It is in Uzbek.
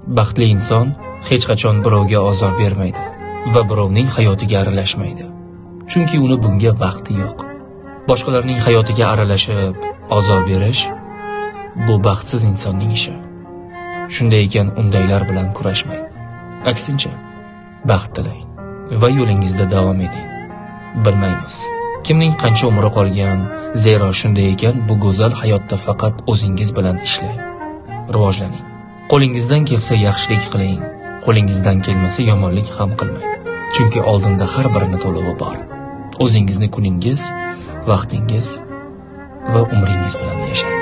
Baxtli inson hech qachon birovga ozor bermaydi va birovning hayotiga aralashmaydi. Chunki uni bunga vaqti yo'q. Boshqalarning hayotiga aralashib, ozor berish bu baxtsiz insonning ishi. Shunday ekan, undaylar bilan kurashmang. Aksincha, baxt tilang va yo'lingizda davom eting. Bilmaymiz, kimning qancha umri qolgan, zero shunday ekan, bu go'zal hayotda faqat o'zingiz bilan ishlang, rivojlaning. Qo'lingizdan kelsa yaxshilik qiling, qo'lingizdan kelmasa yomonlik ham qilmang. Chunki oldinda har birini to'lovi bor. O'zingizni kuningiz, vaqtingiz va umringiz bilan yashang.